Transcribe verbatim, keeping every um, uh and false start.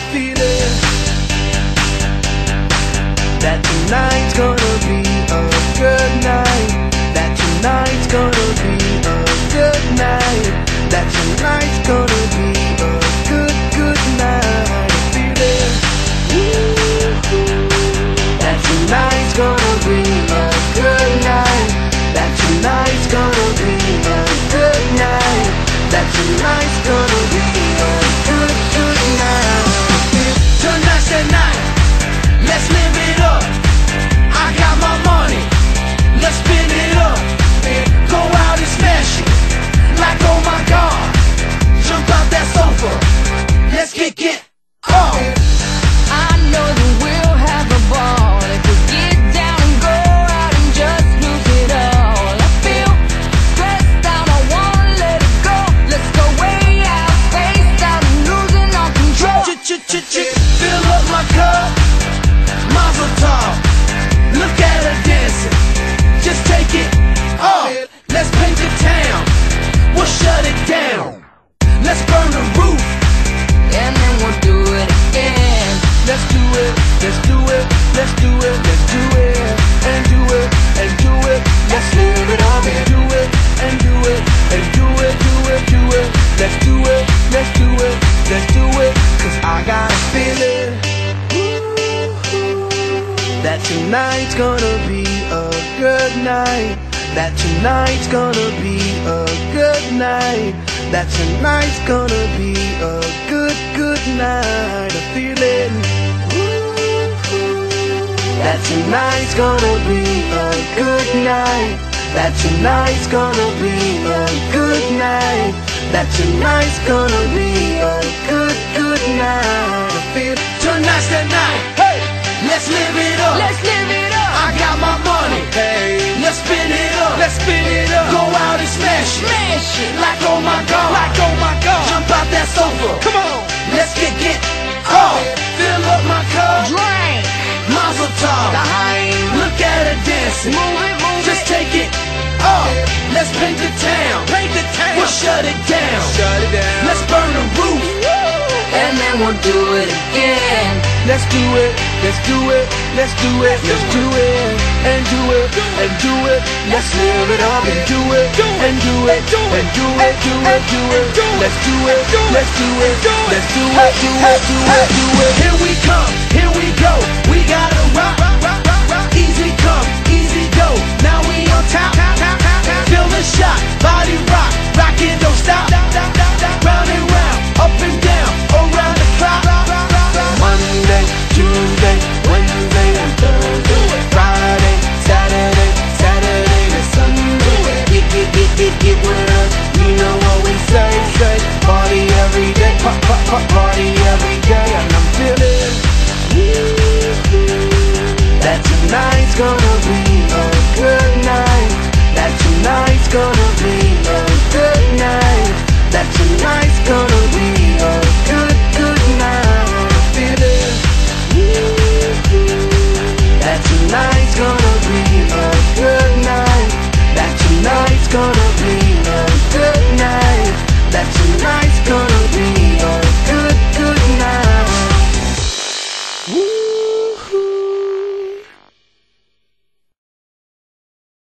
feeling that tonight's gonna be a good night. That tonight's gonna be a good night. That tonight's gonna be a good, good night. Feeling that tonight's gonna be a good night. That tonight's gonna be a good night. That tonight's gonna be a good, good night. Tonight's the night, let's live it up. I got my money, let's spin it up. Go out and smash it, like oh my God. Jump out that sofa, let's kick it off. I know that we'll have a ball if we get down and go out and just lose it all. I feel stressed out, I wanna let it go. Let's go way out, spaced out and losing all control. Ch-ch-ch-ch, fill up my cup, Mazel tov. Look at her dancing, just take it off. Let's paint the town, we'll shut it down. Let's burn the roof, And then we'll do it again. let's do it, let's do it, let's do it, let's do it, and do it, and do it, let's live it up, and do it, and do it, and do it, do it, do it, let's do it, let's do it, let's do it, cause I got a feeling that tonight's gonna be a good night. That tonight's gonna be a good night. That tonight's gonna be a good, good night. A feeling that tonight's gonna be a good night. That tonight's gonna be a good night. That tonight's gonna be a good, good night. I feel tonight's the night. Hey, let's live it up. Let's live it up. I got my money. Hey, let's spin it up. Let's spin it up. Go out and smash it. Smash it. Like oh my God. Like oh my God. Jump out that sofa. Come on. Let's get get off. Fill up my cup. Drink. Mazel tov. Dime. Look at her dancing. Move it, move Just it. take it off. Let's paint the town. Paint the town. We'll shut it down. Shut it down. Let's burn the roof. And then we'll do it again. Let's do it, let's do it, let's do it, let's do it, and do it, and do it, let's live it up and do it, and do it, and do it, do it, do it, let's do it, let's do it, let's do it, do it, do it, do it. Here we come, here we go, we gotta rock, rock, rock, rock, easy come, easy go, now we on top, feel the shot, body rock, rockin' don't stop, round and round, up and down, around the clock. Monday, Tuesday, Wednesday, and Thursday, Friday, Saturday, Saturday to Sunday. Get, get, get, get, get with us. You know what we say, say. Party every day, pop, pop, pop, party every day. And I'm feeling that tonight's gonna be a good night. That tonight's gonna be a good night. That tonight's gonna be a good, good night. That tonight's gonna be a good night. That tonight's gonna be a good night. That tonight's gonna be a good, good night.